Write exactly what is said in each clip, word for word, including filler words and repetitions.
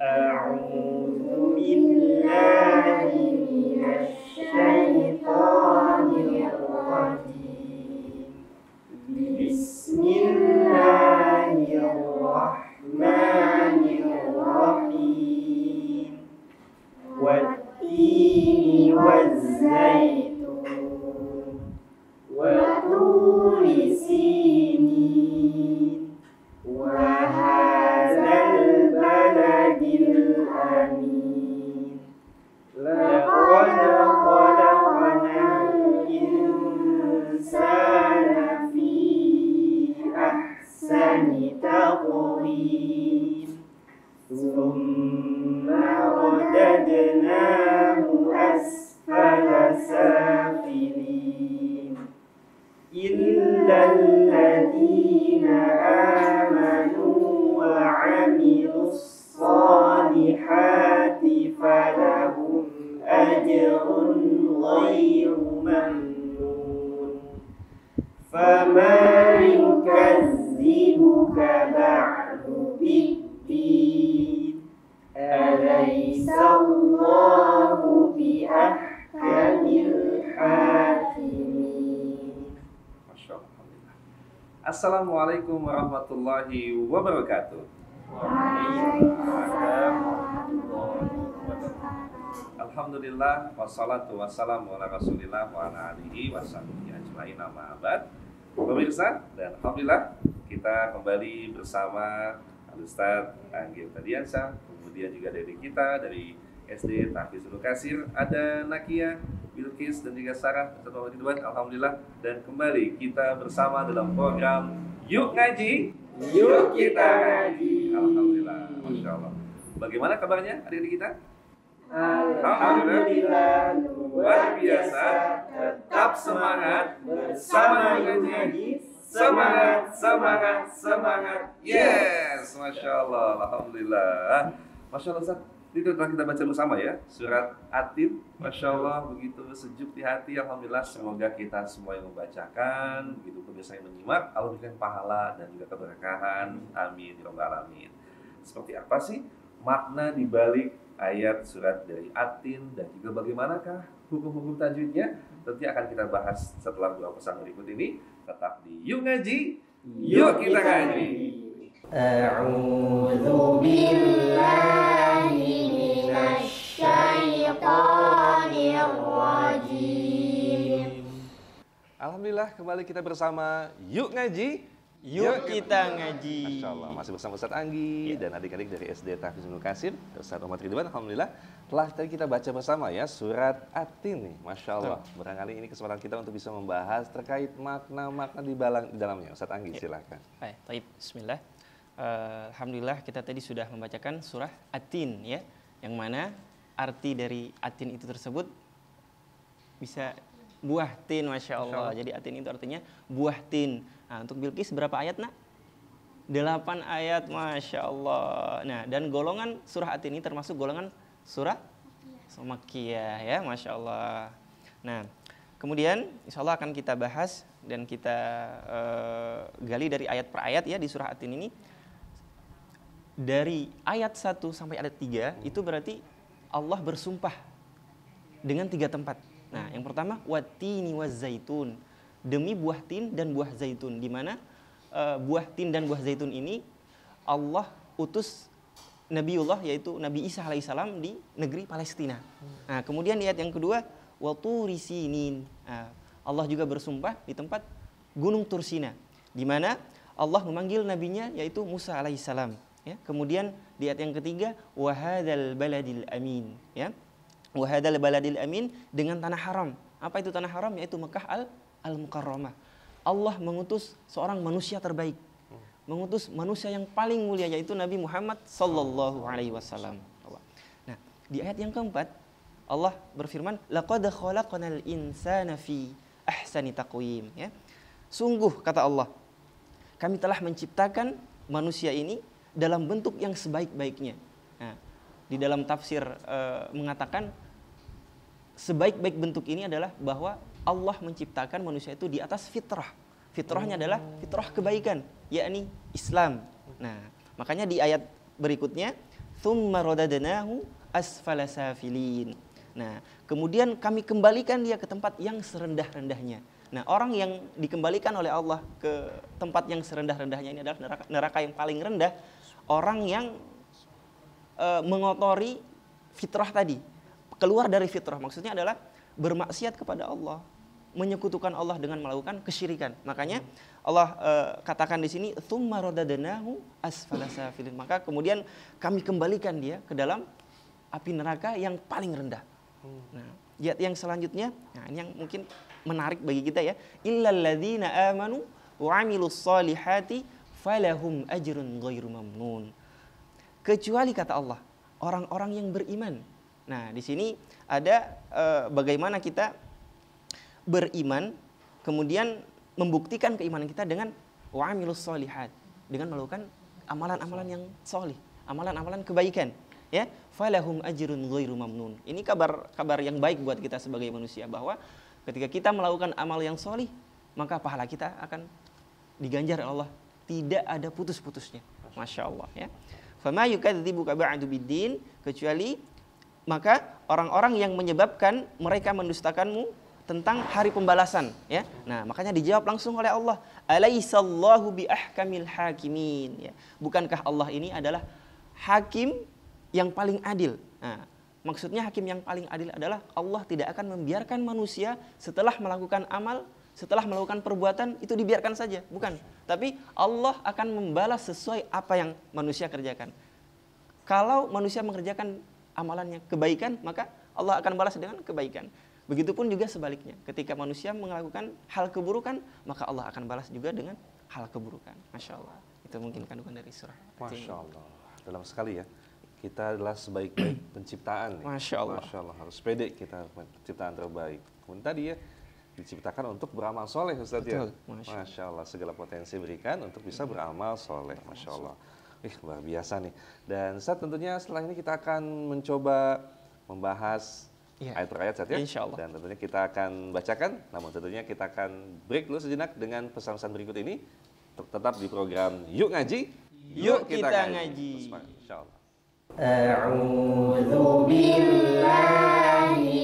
أعوذ بالله من الشيطان الرجيم بسم الله الرحمن الرحيم والتين والزيتون وطور سينين وهذا البلد الأمين لقد خلقنا الإنسان في أحسن تقويم ثم رددناه أسفل سافلين إلا الذين آمنوا وعملوا الصالحات فلهم أجر غير ممنون فما يكذبك بعد بالدين أليس الله بأحكم الحاكمين. Assalamualaikum warahmatullahi wabarakatuh. Alhamdulillah wassalatu wassalamu ala rasulillah wa ala alihi wa sahbihi ajma'in amma ba'd. Pemirsa, dan alhamdulillah kita kembali bersama Al-Ustaz Anggil Tadiansyah, kemudian juga dari kita dari S D Tahfizul Kasir, ada Nakia, Bilqis dan juga Sarah, Ustaz Ridwan, alhamdulillah. Dan kembali kita bersama dalam program Yuk Ngaji, Yuk Kita Ngaji. Alhamdulillah, Masya Allah. Bagaimana kabarnya adik-adik kita? Alhamdulillah luar biasa, tetap semangat bersama Yuk Ngaji. Semangat, semangat, semangat. Yes, Masya Allah, alhamdulillah. Masya Allah, Ustaz. Itu telah kita baca bersama ya, surat At-Tin. Masya Allah, begitu sejuk di hati. Alhamdulillah, semoga kita semua yang membacakan, begitu pemirsa yang menyimak, Allah berikan pahala dan juga keberkahan. Amin, ya rabbal alamin. Seperti apa sih makna dibalik ayat surat dari At-Tin dan juga bagaimanakah hukum-hukum tajwidnya? Tentu akan kita bahas setelah dua pesan berikut ini. Tetap di Yuk Ngaji, Yuk Kita Ngaji. A'udzu billahi minasy syaithanir rajim. Alhamdulillah, kembali kita bersama Yuk Ngaji, Yuk Kita Ngaji. Masya Allah, masih bersama Ustaz Anggi ya, dan adik-adik dari S D Tahfizul Kasir, Ustaz Muhammad Ridwan. Alhamdulillah, telah tadi kita baca bersama ya surat At-Tin nih. Masya Allah, Betul. Barangkali ini kesempatan kita untuk bisa membahas terkait makna-makna di, balang, di dalamnya. Ustaz Anggi, ya. Silakan. Baik, baik, bismillah. Uh, Alhamdulillah kita tadi sudah membacakan surah At-Tin ya, yang mana arti dari At-Tin itu tersebut bisa buah tin, Masya Allah. Jadi At-Tin itu artinya buah tin. Nah, untuk Bilqis berapa ayat nak? Delapan ayat, Masya Allah. Nah, dan golongan surah At-Tin ini termasuk golongan surah Makkiyah ya, Masya Allah. Nah, kemudian insya Allah akan kita bahas dan kita uh, gali dari ayat per ayat ya di surah At-Tin ini. Dari ayat satu sampai ayat tiga itu berarti Allah bersumpah dengan tiga tempat. Nah, yang pertama wattini wazzaitun, demi buah tin dan buah zaitun, di mana uh, buah tin dan buah zaitun ini Allah utus Nabiullah yaitu Nabi Isa alaihissalam di negeri Palestina. Nah, kemudian di ayat yang kedua waturi sinin. Nah, Allah juga bersumpah di tempat Gunung Tursina, di mana Allah memanggil nabinya yaitu Musa alaihissalam. Ya, kemudian di ayat yang ketiga wahadzal baladil amin, ya. Wahadzal baladil amin, dengan tanah haram. Apa itu tanah haram? Yaitu Mekah al al-Mukarramah. Allah mengutus seorang manusia terbaik. Mengutus manusia yang paling mulia yaitu Nabi Muhammad sallallahu alaihi wasallam. Nah, di ayat yang keempat Allah berfirman laqad khalaqnal insana fi ahsani taqwim, ya. Sungguh kata Allah, kami telah menciptakan manusia ini dalam bentuk yang sebaik-baiknya. Nah, di dalam tafsir e, mengatakan sebaik-baik bentuk ini adalah bahwa Allah menciptakan manusia itu di atas fitrah. Fitrahnya adalah fitrah kebaikan, yakni Islam. Nah, makanya di ayat berikutnya thumma radadnahu asfala safilin. Nah, kemudian kami kembalikan dia ke tempat yang serendah-rendahnya. Nah, orang yang dikembalikan oleh Allah ke tempat yang serendah-rendahnya ini adalah neraka, neraka yang paling rendah, orang yang e, mengotori fitrah tadi, keluar dari fitrah, maksudnya adalah bermaksiat kepada Allah, menyekutukan Allah dengan melakukan kesyirikan. Makanya Allah e, katakan di sini tsumma radadnahu asfala safilin. Maka kemudian kami kembalikan dia ke dalam api neraka yang paling rendah. Nah, ayat yang selanjutnya, nah ini yang mungkin menarik bagi kita ya. Illal ladzina amanu wa 'amilus solihati falahum ajrun ghairu mamnun. Kecuali kata Allah, orang-orang yang beriman. Nah, di sini ada e, bagaimana kita beriman, kemudian membuktikan keimanan kita dengan wa'amilus solihat, dengan melakukan amalan-amalan yang solih, amalan-amalan kebaikan, ya. Falahum ajrun ghairu mamnun. Ini kabar kabar yang baik buat kita sebagai manusia, bahwa ketika kita melakukan amal yang solih, maka pahala kita akan diganjar oleh Allah, tidak ada putus-putusnya. Masya Allah, ya. Fama yukadzibuka ba'du biddin, kecuali maka orang-orang yang menyebabkan mereka mendustakanmu tentang hari pembalasan, ya. Nah, makanya dijawab langsung oleh Allah, alaisallahu biahkamil hakimin, ya. Bukankah Allah ini adalah hakim yang paling adil? Nah, maksudnya hakim yang paling adil adalah Allah tidak akan membiarkan manusia setelah melakukan amal, setelah melakukan perbuatan itu dibiarkan saja, bukan. Tapi Allah akan membalas sesuai apa yang manusia kerjakan. Kalau manusia mengerjakan amalannya kebaikan, maka Allah akan balas dengan kebaikan. Begitupun juga sebaliknya, ketika manusia melakukan hal keburukan, maka Allah akan balas juga dengan hal keburukan. Masya Allah. Itu mungkin kandungan dari surah. Masya Allah. Dalam sekali ya. Kita adalah sebaik-baik penciptaan. Ya. Masya Allah. Masya Allah. Harus pede kita penciptaan terbaik. Kemudian tadi ya, diciptakan untuk beramal soleh, Ustaz. Ya. Masya. Masya Allah. Segala potensi berikan untuk bisa beramal soleh. Masya Allah. Ih, luar biasa nih. Dan Ustaz, tentunya setelah ini kita akan mencoba membahas ya, ayat per ayat, Ustaz, ya. Insya Allah. Dan tentunya kita akan bacakan, namun tentunya kita akan break dulu sejenak dengan pesan-pesan berikut ini. Tetap di program Yuk Ngaji, Yuk, Yuk kita, kita ngaji. Insya Allah. A'udzu billahi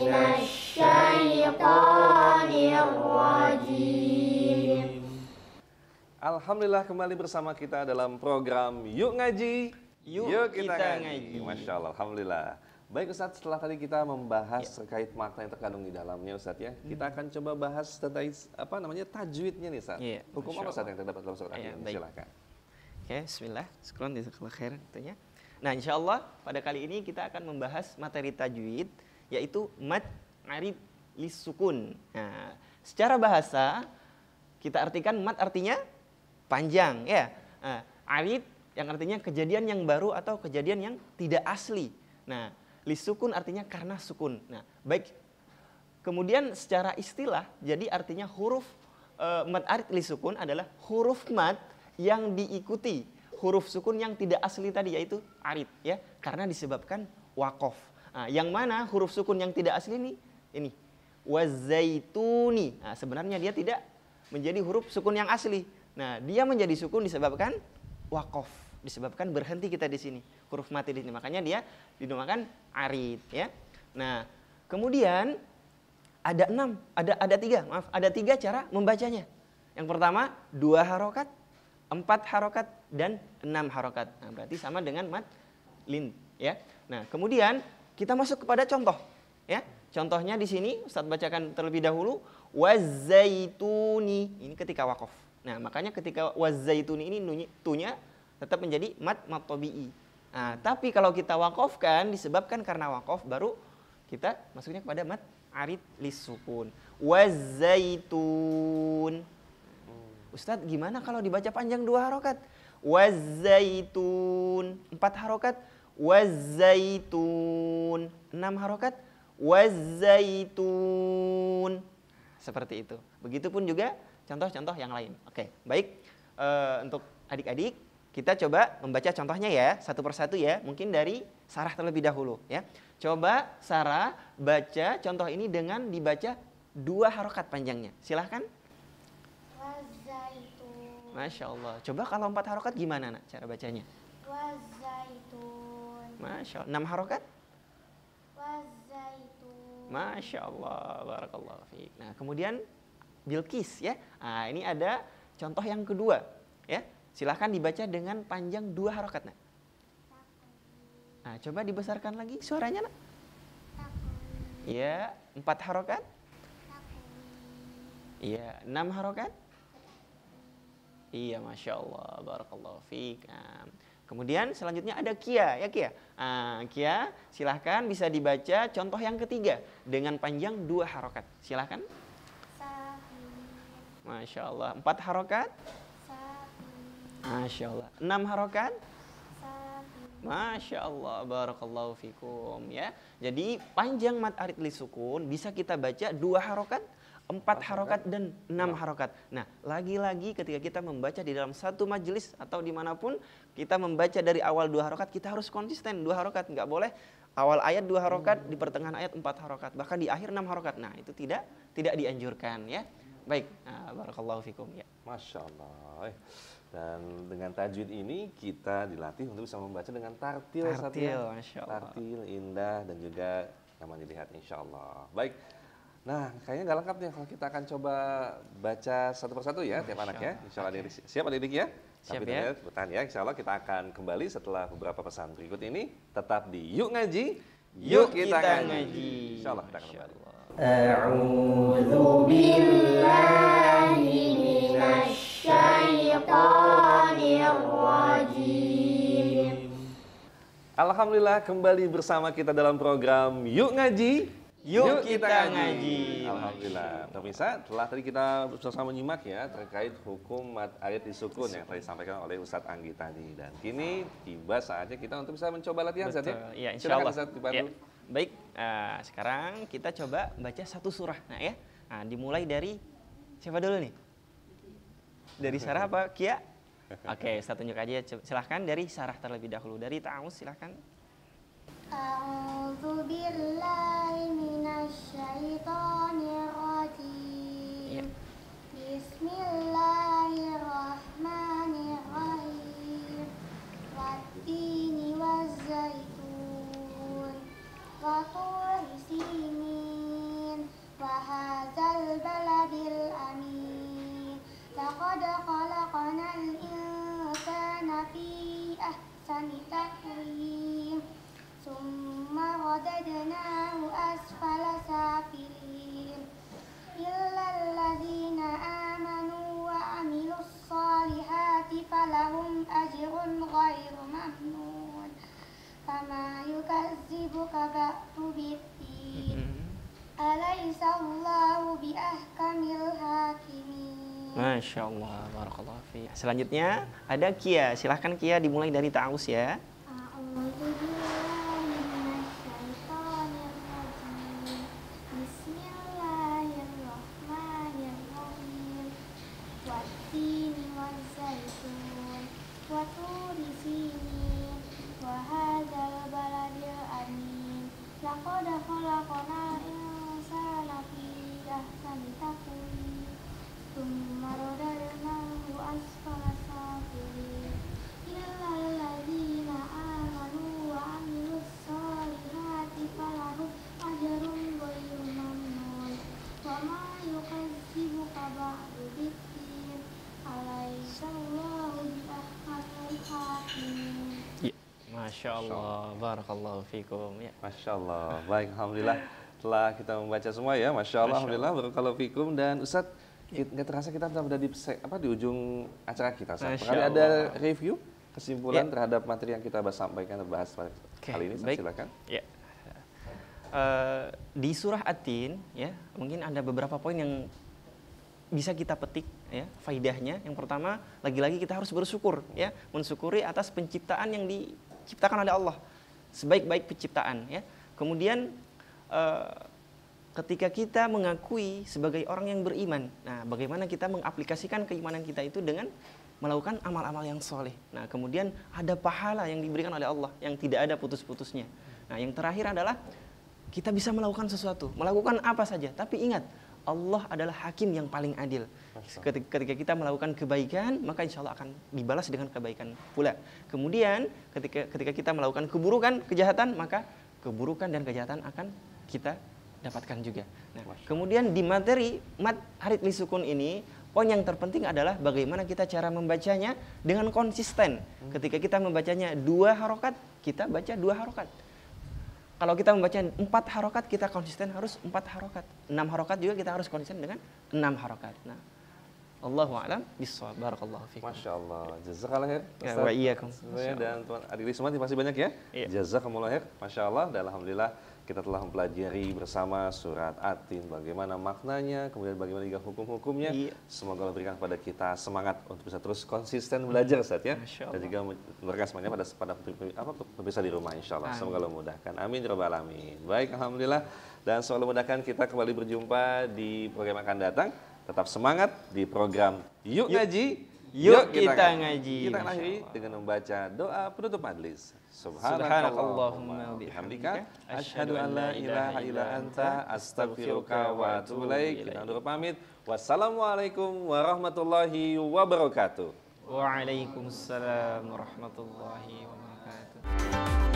minasyaitonir rajim. Alhamdulillah, kembali bersama kita dalam program Yuk Ngaji, Yuk, Yuk kita, kita ngaji. ngaji. Masya Allah, Alhamdulillah. Baik Ustadz, setelah tadi kita membahas ya, terkait makna yang terkandung di dalamnya Ustadz, ya, hmm. kita akan coba bahas tentang apa namanya tajwidnya nih Ustadz. Ya, hukum apa Ustadz yang terdapat dalam surat ya, ini? Silakan. Oke, bismillah. Sekarang jazakallahu khairan tentunya. Nah, insya Allah pada kali ini kita akan membahas materi tajwid, yaitu mad arid lisukun. Nah, secara bahasa kita artikan mad artinya panjang, ya. Nah, arid yang artinya kejadian yang baru atau kejadian yang tidak asli. Nah, lisukun artinya karena sukun. Nah, baik. Kemudian secara istilah, jadi artinya huruf e, mad arid lisukun adalah huruf mad yang diikuti huruf sukun yang tidak asli tadi, yaitu arid, ya, karena disebabkan wakof. Nah, yang mana huruf sukun yang tidak asli ini, ini wazaituni. Nah, sebenarnya dia tidak menjadi huruf sukun yang asli. Nah, dia menjadi sukun disebabkan wakof, disebabkan berhenti kita di sini, huruf mati di sini. Makanya dia dinamakan arid, ya. Nah, kemudian ada enam, ada ada tiga, maaf, ada tiga cara membacanya. Yang pertama dua harokat, empat harokat, dan enam harokat. Nah, berarti sama dengan mad lin, ya. Nah, kemudian kita masuk kepada contoh, ya. Contohnya di sini Ustaz bacakan terlebih dahulu, wazaituni. Ini ketika wakof. Nah, makanya ketika wazaituni ini tunya tetap menjadi mad mad tabi'i. Nah, tapi kalau kita wakofkan disebabkan karena wakof, baru kita masuknya kepada mad arid lisukun. Wazaitun. Ustadz, gimana kalau dibaca panjang dua harokat? Wazaitun. Empat harokat. Wazaitun. Enam harokat. Wazaitun. Seperti itu. Begitupun juga contoh-contoh yang lain. Oke, baik. E, untuk adik-adik, kita coba membaca contohnya ya, satu persatu ya. Mungkin dari Sarah terlebih dahulu ya. Coba Sarah baca contoh ini dengan dibaca dua harokat panjangnya. Silahkan. Wazaitun. Masya Allah. Coba kalau empat harokat gimana nak cara bacanya? Wazaitun. Masya Allah. Enam harokat? Wazaitun. Masya Allah, barakallahu fiik. Nah, kemudian Bilqis ya. Nah, ini ada contoh yang kedua ya. Silahkan dibaca dengan panjang dua harokat. Nah, nah coba dibesarkan lagi suaranya nak. Ya, empat harokat. Iya, enam harokat. Iya, Masya Allah, barakallahu fiik. Nah, kemudian selanjutnya ada Kia, ya Kia. Nah, Kia, silahkan bisa dibaca contoh yang ketiga dengan panjang dua harokat. Silahkan. Masya Allah. Empat harokat. Masya Allah. Enam harokat. Masya Allah. Barakallahu fikum. Ya. Jadi panjang mad arid li sukun bisa kita baca dua harokat, empat harokat dan enam harokat. Nah, lagi-lagi ketika kita membaca di dalam satu majelis atau dimanapun kita membaca dari awal dua harokat, kita harus konsisten dua harokat. Nggak boleh awal ayat dua harokat, di pertengahan ayat empat harokat, bahkan di akhir enam harokat. Nah, itu tidak tidak dianjurkan ya. Baik, nah, barakallahu fikum ya. Masya Allah. Dan dengan tajwid ini kita dilatih untuk bisa membaca dengan tartil. Tartil, Masya Allah. Tartil, indah dan juga nyaman dilihat insya Allah. Baik. Nah, kayaknya nggak lengkap nih kalau kita akan coba baca satu persatu ya tiap anak ya. Insya Allah adik-adik. Siap adik-adik ya? Siap Tapi ya. bertahan ya. Insya Allah kita akan kembali setelah beberapa pesan berikut ini. Tetap di Yuk Ngaji, Yuk Kita, kita Ngaji. ngaji. Insya Allah kita akan Masya kembali. Allah. A'udzu billahi minasyaitonir rajim. Alhamdulillah kembali bersama kita dalam program Yuk Ngaji, Yuk Kita Ngaji. Alhamdulillah. Pemirsa, setelah tadi kita bersama menyimak ya terkait hukum mad arid li sukun yang tadi disampaikan oleh Ustadz Anggi tadi. Dan kini tiba saatnya kita untuk bisa mencoba latihan Ustadz ya. Iya, insya Silakan, Allah. Ustadz, dibantu. Ya. Baik, uh, sekarang kita coba baca satu surah. Nah ya, nah, dimulai dari siapa dulu nih? Dari Sarah apa? Kia? Oke, saya tunjuk aja. Silahkan dari Sarah terlebih dahulu. Dari Ta'awuz silahkan. A'udzu billahi minasyaitonir rajim. Ya. Bismillahirrahmanirrahim. Wattini wazzaitun. Wa turi sinin. Wa hadzal baladil amin. Laqad khalaqnal insana fi ahsani taqwim. Summa radadnahu asfala safilin. Illal ladzina amanu wa amilus solihati falahum ajrun ghairu mamnun. Fama yukazzibuka ba'du biddin. Alaysa Allahu biahkamil hakimin. Masya Allah, barakallahu fiik. Selanjutnya ada Kia. Silahkan Kia dimulai dari Ta'awuz ya. A'udzu billahi minasyaitonir rajim. Bismillahirrahmanirrahim. Wattini wazzaitun. Wa turi sinin. Wa hadzal baladil amin. Laqad khalaqnal insana fi ahsani taqwim. Tsumma radadnahu asfala safilin. Illal ladzina amanu wa amilus solihati falahum ajrun ghairu mamnun. Wa ma yukazzibuka ba'du biddin. Alaysa Allahu biahkamil hakimin. Ya. Masya Allah, barakallahu fikum ya. Masya Allah. Baik, alhamdulillah telah kita membaca semua ya. Masya Allah, alhamdulillah, barakallahu fikum. Dan Ustadz, nggak terasa kita sudah di apa di ujung acara kita. Ustadz. Masya Kali Allah. ada review kesimpulan Ya. terhadap materi yang kita bahas sampaikan dan bahas Oke, kali ini. baik. Silakan. Ya. Eh, di surah At-Tin ya, mungkin ada beberapa poin yang bisa kita petik ya, faidahnya. Yang pertama, lagi-lagi kita harus bersyukur ya, mensyukuri atas penciptaan yang diciptakan oleh Allah. Sebaik-baik penciptaan ya. Kemudian eh, ketika kita mengakui sebagai orang yang beriman, nah bagaimana kita mengaplikasikan keimanan kita itu dengan melakukan amal-amal yang soleh. Nah kemudian ada pahala yang diberikan oleh Allah yang tidak ada putus-putusnya. Nah yang terakhir adalah kita bisa melakukan sesuatu, melakukan apa saja. Tapi ingat, Allah adalah hakim yang paling adil. Ketika, ketika kita melakukan kebaikan, maka insya Allah akan dibalas dengan kebaikan pula. Kemudian ketika ketika kita melakukan keburukan, kejahatan, maka keburukan dan kejahatan akan kita dapatkan juga. Nah, kemudian di materi mat harid li sukun ini, poin yang terpenting adalah bagaimana kita cara membacanya dengan konsisten. Ketika kita membacanya dua harokat, kita baca dua harokat. Kalau kita membaca empat harokat, kita konsisten harus empat harokat. Enam harokat juga kita harus konsisten dengan enam harokat. Nah, Allahu a'lam bishawab. Barakallahu fiikum. Masya Allah. Jazakallah khair. Ya, wa iyyakum. Semuanya dan teman adik semua terima kasih banyak ya. Iya. Jazakumullah khair. Masya Allah. Dan alhamdulillah kita telah mempelajari bersama surat At-Tin, bagaimana maknanya, kemudian bagaimana juga hukum-hukumnya. Iya. Semoga Allah berikan kepada kita semangat untuk bisa terus konsisten belajar, Ustaz ya. Masya Allah. Dan juga memberikan semangatnya pada pada apa pemirsa di rumah, insya Allah. Amin. Semoga Allah mudahkan. Amin ya rabbal alamin. Baik, alhamdulillah. Dan semoga mudahkan kita kembali berjumpa di program akan datang. Tetap semangat di program Yuk, Yuk. Ngaji. Yuk kita ngaji. Kita Masya akhiri Allah. dengan membaca doa penutup majlis. Subhanakallahumma bihamdika asyhadu an la ilaha illa anta astaghfiruka wa atubu ilaik. Kita undur pamit. Wassalamualaikum warahmatullahi wabarakatuh. Waalaikumsalam warahmatullahi wabarakatuh.